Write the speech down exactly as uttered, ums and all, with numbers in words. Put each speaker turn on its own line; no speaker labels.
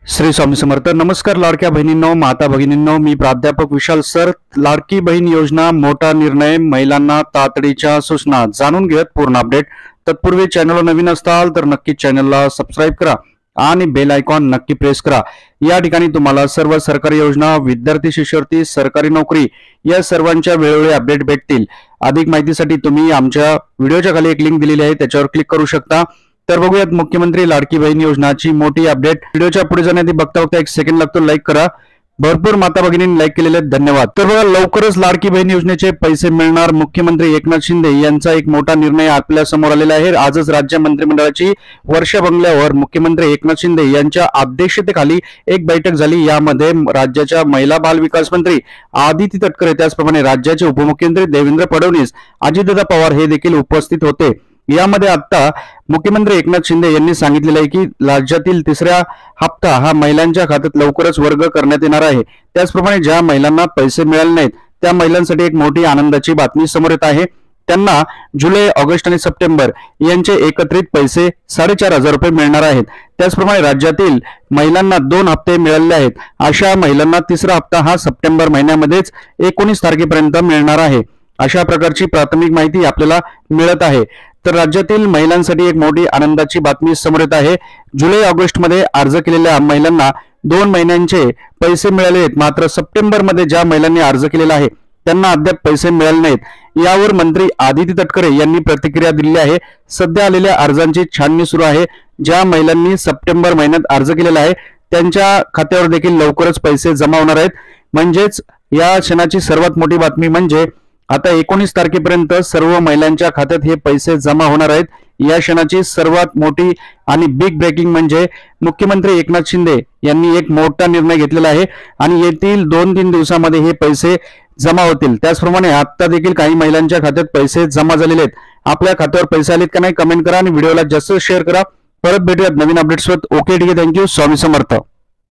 श्री स्वामी समर्थ. नमस्कार लाडक्या बहिणींनो, माता भगिनींनो, मी प्राध्यापक विशाल सर. लाडकी बहीण योजना मोठा निर्णय, महिलांना तातडीच्या सूचना जाणून घेत पूर्ण अपडेट. तत्पूर्वी चॅनलला नवीन असाल तर नक्की चॅनलला सबस्क्राईब करा आणि बेल आयकॉन नक्की प्रेस करा. या ठिकाणी तुम्हाला सर्व सरकारी योजना, विद्यार्थी शिष्यवृत्ती, सरकारी नोकरी या सर्वांच्या वेळोवेळी अपडेट भेटतील. अधिक माहितीसाठी तुम्ही आमच्या व्हिडिओच्या खाली एक लिंक दिलेली आहे, त्याच्यावर क्लिक करू शकता. तर बघूयात मुख्यमंत्री लाडकी बहीण योजनाची मोठी अपडेट. व्हिडिओच्या पुढे जाण्याआधी बघता बघता एक सेकंड लागतो, लाईक करा. भरपूर माता भगिनींनी लाईक केलेले आहेत, धन्यवाद. तर बघा, लवकरच लाडकी बहीण योजनेचे पैसे मिळणार. मुख्यमंत्री एकनाथ शिंदे यांचा एक मोठा निर्णय आपल्या समोर आलेला आहे. आजच राज्य मंत्रिमंडळाची वर्षा बंगल्यावर मुख्यमंत्री एकनाथ शिंदे यांच्या अध्यक्षतेखाली एक बैठक झाली. यामध्ये राज्याच्या महिला बाल विकास मंत्री आदिती तटकरे, त्याचप्रमाणे राज्याचे उपमुख्यमंत्री देवेंद्र फडणवीस, अजितदादा पवार हे देखील उपस्थित होते. यामध्ये आता मुख्यमंत्री एकनाथ शिंदे यांनी सांगितलेलं आहे की राज्यातील तिसरा हप्ता हा महिलांच्या खात्यात लवकरच वर्ग करण्यात येणार आहे. त्याचप्रमाणे ज्या महिलांना पैसे मिळाले नाहीत त्या महिलांसाठी एक मोठी आनंदाची बातमी समोर येत आहे. त्यांना जुलै, ऑगस्ट आणि सप्टेंबर यांचे एकत्रित पैसे साडेचार हजार रुपये मिळणार आहेत. त्याचप्रमाणे राज्यातील महिलांना दोन हप्ते मिळाले आहेत. अशा महिलांना तिसरा हप्ता हा सप्टेंबर महिन्यामध्येच एकोणीस तारखेपर्यंत मिळणार आहे. अशा प्रकारची प्राथमिक माहिती आपल्याला मिळत आहे. तर राज्यातील महिलांसाठी एक मोठी आनंदाची बातमी समोर येत आहे. जुलै, ऑगस्ट मध्ये अर्ज केलेल्या महिलांना दोन महिन्यांचे पैसे मिळाले आहेत. मात्र सप्टेंबर मध्ये ज्या महिलांनी अर्ज केलेला आहे त्यांना अद्याप पैसे मिळाले नाहीत. यावर मंत्री आदिती तटकरे यांनी प्रतिक्रिया दिली आहे. सध्या आलेल्या अर्जांची छाननी सुरू आहे. ज्या महिलांनी सप्टेंबर महिन्यात अर्ज केलेला आहे त्यांच्या खात्यावर देखील लवकरच पैसे जमा होणार आहेत. म्हणजेच या क्षणाची सर्वात मोठी बातमी म्हणजे आता एकोणीस तारखेपर्यंत सर्व महिलांच्या खात्यात हे पैसे जमा होणार आहेत. या क्षणाची सर्वात मोठी आणि बिग ब्रेकिंग म्हणजे मुख्यमंत्री एकनाथ शिंदे यांनी एक मोठा निर्णय घेतलेला आहे आणि येथील दोन तीन दिवसामध्ये हे पैसे जमा होतील. त्याचप्रमाणे आता देखील काही महिलांच्या खात्यात पैसे जमा झालेले आहेत. आपल्या खात्यावर पैसे आलेत का नाही कमेंट करा आणि व्हिडिओला जास्त शेअर करा. परत भेटूयात नवीन अपडेट्सवर. ओके, ठीक आहे, थँक्यू. स्वामी समर्थ.